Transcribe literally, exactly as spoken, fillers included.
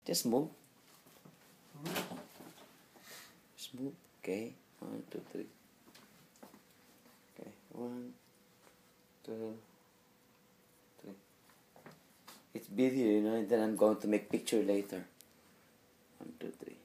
Just move. Just move. Okay. One, two, three. Okay. One, two, three. It's video, you know, and then I'm going to make picture later. One, two, three.